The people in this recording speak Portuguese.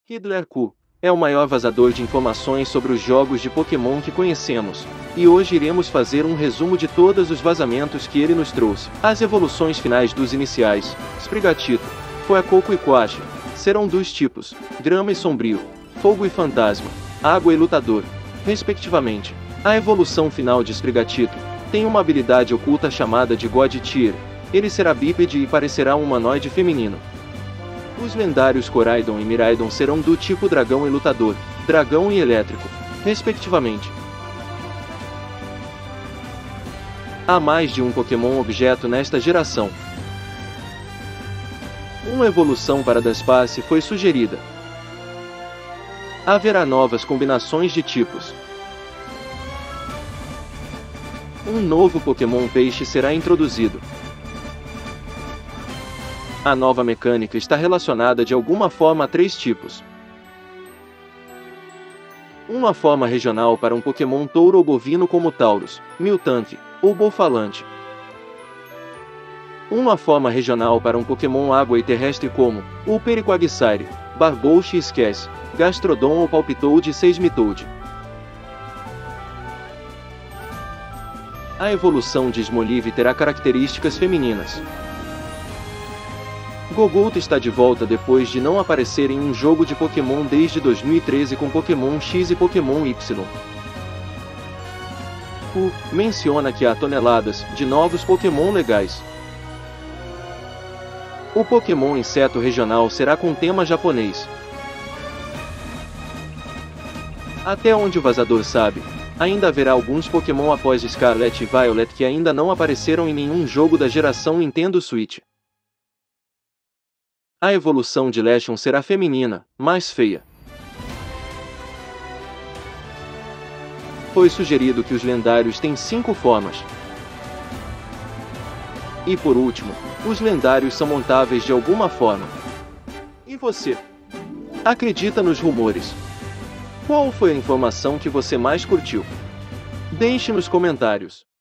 Riddler Q é o maior vazador de informações sobre os jogos de Pokémon que conhecemos, e hoje iremos fazer um resumo de todos os vazamentos que ele nos trouxe. As evoluções finais dos iniciais, Sprigatito, Fuecoco e Quashi, serão dos tipos Grama e Sombrio, Fogo e Fantasma, Água e Lutador, respectivamente. A evolução final de Sprigatito tem uma habilidade oculta chamada de God Tier. Ele será bípede e parecerá um humanoide feminino. Os lendários Coraidon e Miraidon serão do tipo Dragão e Lutador, Dragão e Elétrico, respectivamente. Há mais de um Pokémon objeto nesta geração. Uma evolução para Duskpass foi sugerida. Haverá novas combinações de tipos. Um novo Pokémon Peixe será introduzido. A nova mecânica está relacionada de alguma forma a 3 tipos. Uma forma regional para um Pokémon touro ou bovino como Taurus, Miltank, ou Bolfalante. Uma forma regional para um Pokémon água e terrestre como o Periquagsire, Barboach e Skess, Gastrodon ou Palpitoad e Seismitoad. A evolução de Smoliv terá características femininas. Gogolt está de volta depois de não aparecer em um jogo de Pokémon desde 2013 com Pokémon X e Pokémon Y. Menciona que há toneladas de novos Pokémon legais. O Pokémon Inseto Regional será com tema japonês. Até onde o vazador sabe, ainda haverá alguns Pokémon após Scarlet e Violet que ainda não apareceram em nenhum jogo da geração Nintendo Switch. A evolução de Leshon será feminina, mais feia. Foi sugerido que os lendários têm 5 formas. E por último, os lendários são montáveis de alguma forma. E você? Acredita nos rumores? Qual foi a informação que você mais curtiu? Deixe nos comentários.